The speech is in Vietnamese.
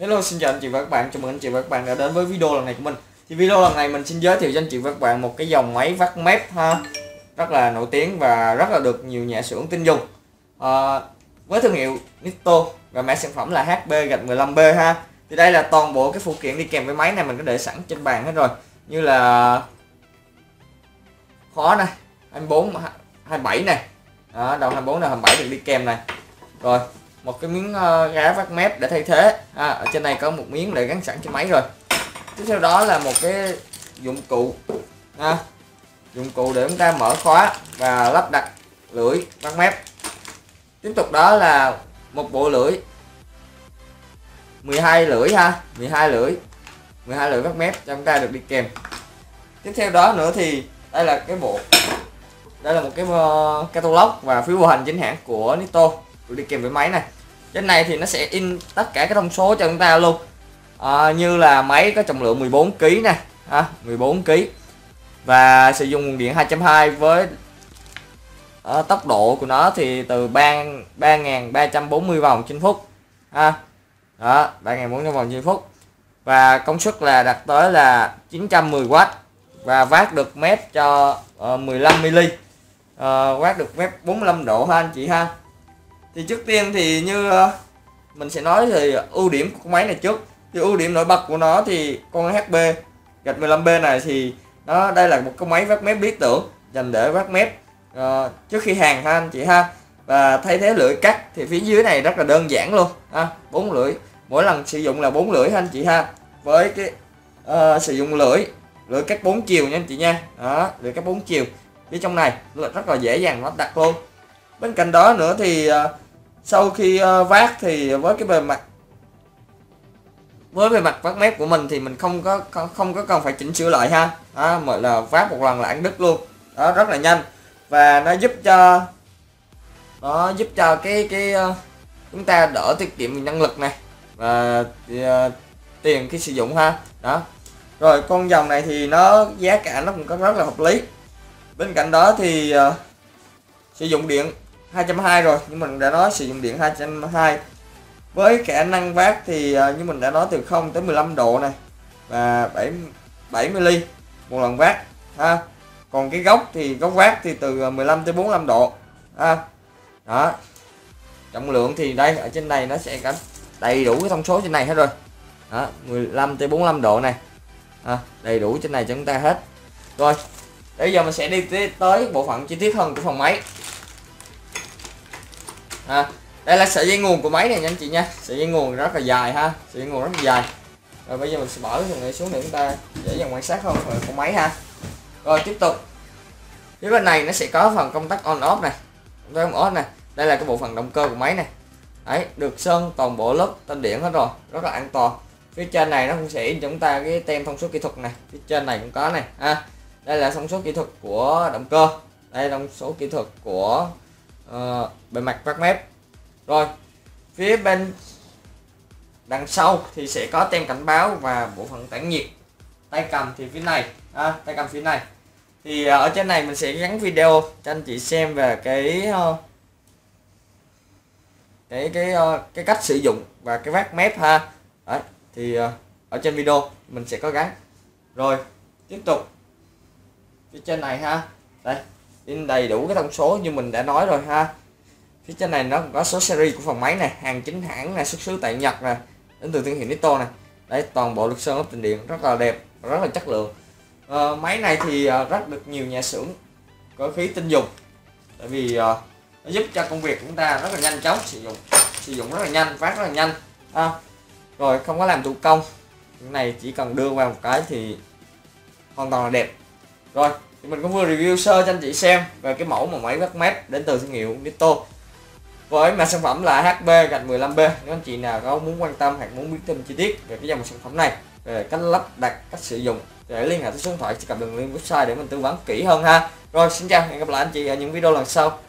Hello, xin chào anh chị và các bạn, chào mừng anh chị và các bạn đã đến với video lần này của mình. Thì video lần này mình xin giới thiệu cho anh chị và các bạn một cái dòng máy vắt mép ha, rất là nổi tiếng và rất là được nhiều nhà xưởng tin dùng. Với thương hiệu Nitto và mã sản phẩm là HB-15B ha. Thì đây là toàn bộ cái phụ kiện đi kèm với máy này, mình có để sẵn trên bàn hết rồi, như là khóa này, 24, 27 này, đó, đầu 24 đầu 27 được đi kèm này. Rồi một cái miếng gá vắt mép để thay thế, ở trên này có một miếng để gắn sẵn trên máy rồi. Tiếp theo đó là một cái dụng cụ, dụng cụ để chúng ta mở khóa và lắp đặt lưỡi vắt mép. Tiếp tục đó là một bộ lưỡi 12 lưỡi ha, 12 lưỡi vắt mép cho chúng ta được đi kèm. Tiếp theo đó nữa thì đây là cái bộ, đây là một cái catalog và phiếu bảo hành chính hãng của Nitto được đi kèm với máy này. Trên này thì nó sẽ in tất cả các thông số cho chúng ta luôn, như là máy có trọng lượng 14 kg này, 14 kg và sử dụng nguồn điện 220 với tốc độ của nó thì từ 3.340 vòng trên phút, đó, 3.400 vòng trên phút, và công suất là đạt tới là 910W và vát được mép cho 15 mm, vát được mép 45 độ ha anh chị ha. Thì trước tiên thì như mình sẽ nói thì ưu điểm của con máy này trước. Thì ưu điểm nổi bật của nó thì con HB-15B này thì đây là một cái máy vắt mép lý tưởng dành để vắt mép trước khi hàng ha anh chị ha. Và thay thế lưỡi cắt thì phía dưới này rất là đơn giản luôn, 4 lưỡi, mỗi lần sử dụng là 4 lưỡi ha anh chị ha. Với cái sử dụng lưỡi cắt 4 chiều nha anh chị nha, lưỡi cắt 4 chiều phía trong này rất là dễ dàng lắp đặt luôn. Bên cạnh đó nữa thì sau khi vát thì với cái bề mặt vắt mép của mình thì mình không có cần phải chỉnh sửa lại ha, mà là vát một lần là ăn đứt luôn, đó, rất là nhanh. Và nó giúp cho cái chúng ta đỡ tiết kiệm nhân lực này và tiền khi sử dụng ha, đó. Rồi con dòng này thì nó giá cả nó cũng có rất là hợp lý. Bên cạnh đó thì sử dụng điện 220 rồi, nhưng mình đã nói sử dụng điện 220 với khả năng vát thì như mình đã nói từ 0 tới 15 độ này và 7 mm một lần vát ha. Còn cái góc vát thì từ 15 tới 45 độ ha. Đó. Trọng lượng thì đây ở trên này nó sẽ có đầy đủ cái thông số trên này hết rồi. Đó, 15 tới 45 độ này. Đầy đủ trên này cho chúng ta hết. Rồi, bây giờ mình sẽ đi tới bộ phận chi tiết hơn của phần máy. Đây là sợi dây nguồn của máy này nha anh chị nha. Sợi dây nguồn rất là dài ha, sợi dây nguồn rất là dài. Rồi bây giờ mình sẽ bỏ cái phần này xuống để chúng ta dễ dàng quan sát hơn phần của máy ha. Rồi tiếp tục. Phía bên này nó sẽ có phần công tắc on off này, công tắc on off này. Đây là cái bộ phận động cơ của máy này. Đấy, được sơn toàn bộ lớp tên điện hết rồi, rất là an toàn. Phía trên này nó cũng sẽ in cho chúng ta cái tem thông số kỹ thuật này, phía trên này cũng có này ha. Đây là thông số kỹ thuật của động cơ, đây là thông số kỹ thuật của bề mặt vắt mép. Rồi phía bên đằng sau thì sẽ có tem cảnh báo và bộ phận tản nhiệt. Tay cầm thì phía này, tay cầm phía này. Thì ở trên này mình sẽ gắn video cho anh chị xem về cái cách sử dụng và cái vát mép ha. Đấy, thì ở trên video mình sẽ có gắn. Rồi tiếp tục phía trên này ha, đây in đầy đủ cái thông số như mình đã nói rồi ha. Phía trên này nó cũng có số series của phần máy này, hàng chính hãng này, xuất xứ tại Nhật này, đến từ thương hiệu Nitto này. Đấy, toàn bộ được sơn lắp tình điện rất là đẹp, rất là chất lượng. Máy này thì rất được nhiều nhà xưởng cơ khí tin dùng, tại vì nó giúp cho công việc của chúng ta rất là nhanh chóng, sử dụng rất là nhanh, phát rất là nhanh. Rồi không có làm thủ công, cái này chỉ cần đưa vào một cái thì hoàn toàn là đẹp. Rồi thì mình cũng vừa review sơ cho anh chị xem về cái mẫu mà máy vắt mép đến từ thương hiệu Nitto với mã sản phẩm là HB-15B. Nếu anh chị nào có muốn quan tâm hoặc muốn biết thêm chi tiết về cái dòng sản phẩm này, về cách lắp đặt, cách sử dụng, để liên hệ tới số điện thoại, truy cập đường link website để mình tư vấn kỹ hơn ha. Rồi xin chào, hẹn gặp lại anh chị ở những video lần sau.